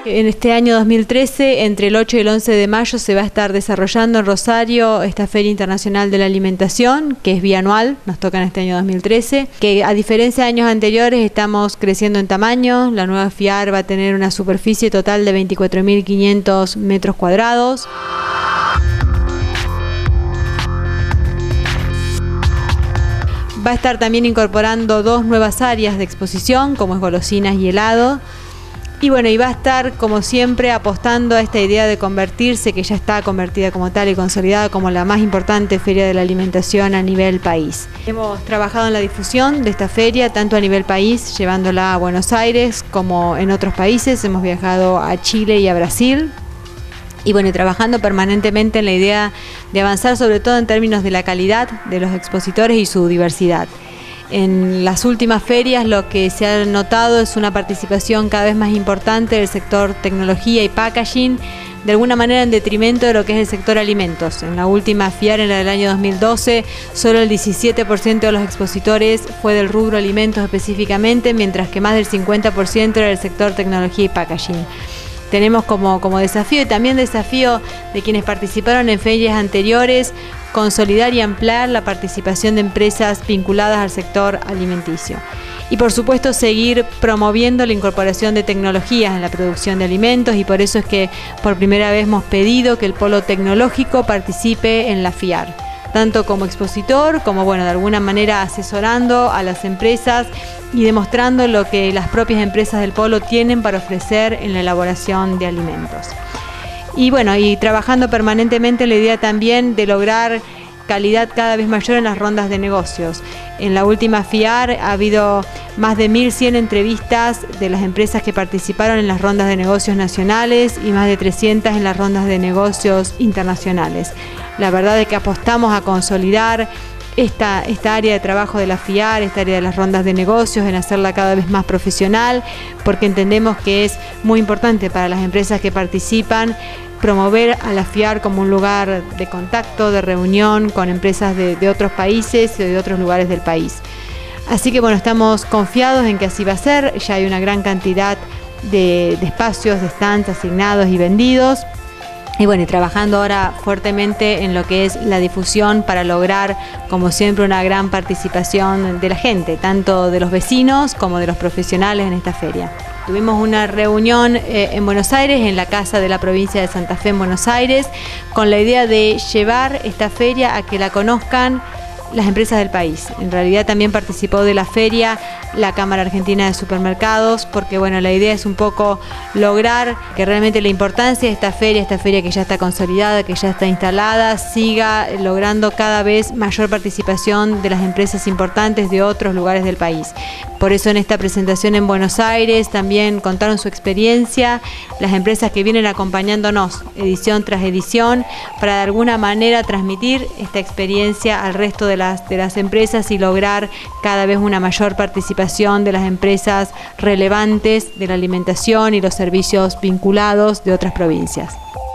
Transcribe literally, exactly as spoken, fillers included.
En este año dos mil trece, entre el ocho y el once de mayo, se va a estar desarrollando en Rosario esta Feria Internacional de la Alimentación, que es bianual, nos toca en este año dos mil trece, que a diferencia de años anteriores estamos creciendo en tamaño. La nueva FIAR va a tener una superficie total de veinticuatro mil quinientos metros cuadrados. Va a estar también incorporando dos nuevas áreas de exposición, como es golosinas y helado. Y bueno, y va a estar, como siempre, apostando a esta idea de convertirse, que ya está convertida como tal y consolidada como la más importante feria de la alimentación a nivel país. Hemos trabajado en la difusión de esta feria, tanto a nivel país, llevándola a Buenos Aires, como en otros países. Hemos viajado a Chile y a Brasil. Y bueno, trabajando permanentemente en la idea de avanzar, sobre todo en términos de la calidad de los expositores y su diversidad. En las últimas ferias lo que se ha notado es una participación cada vez más importante del sector tecnología y packaging, de alguna manera en detrimento de lo que es el sector alimentos. En la última FIAR, en la del año dos mil doce, solo el diecisiete por ciento de los expositores fue del rubro alimentos específicamente, mientras que más del cincuenta por ciento era del sector tecnología y packaging. Tenemos como, como desafío, y también desafío de quienes participaron en ferias anteriores, consolidar y ampliar la participación de empresas vinculadas al sector alimenticio. Y por supuesto seguir promoviendo la incorporación de tecnologías en la producción de alimentos, y por eso es que por primera vez hemos pedido que el polo tecnológico participe en la FIAR, tanto como expositor, como bueno, de alguna manera asesorando a las empresas y demostrando lo que las propias empresas del polo tienen para ofrecer en la elaboración de alimentos. Y bueno, y trabajando permanentemente en la idea también de lograr calidad cada vez mayor en las rondas de negocios. En la última FIAR ha habido más de mil cien entrevistas de las empresas que participaron en las rondas de negocios nacionales y más de trescientas en las rondas de negocios internacionales. La verdad es que apostamos a consolidar esta, esta área de trabajo de la FIAR, esta área de las rondas de negocios, en hacerla cada vez más profesional, porque entendemos que es muy importante para las empresas que participan promover a la FIAR como un lugar de contacto, de reunión con empresas de, de otros países y de otros lugares del país. Así que bueno, estamos confiados en que así va a ser. Ya hay una gran cantidad de, de espacios, de stands asignados y vendidos. Y bueno, y trabajando ahora fuertemente en lo que es la difusión para lograr, como siempre, una gran participación de la gente, tanto de los vecinos como de los profesionales en esta feria. Tuvimos una reunión eh, en Buenos Aires, en la Casa de la Provincia de Santa Fe en Buenos Aires, con la idea de llevar esta feria a que la conozcan las empresas del país. En realidad también participó de la feria la Cámara Argentina de Supermercados, porque bueno, la idea es un poco lograr que realmente la importancia de esta feria, esta feria que ya está consolidada, que ya está instalada, siga logrando cada vez mayor participación de las empresas importantes de otros lugares del país. Por eso en esta presentación en Buenos Aires también contaron su experiencia las empresas que vienen acompañándonos edición tras edición, para de alguna manera transmitir esta experiencia al resto de las, de las empresas y lograr cada vez una mayor participación de las empresas relevantes de la alimentación y los servicios vinculados de otras provincias.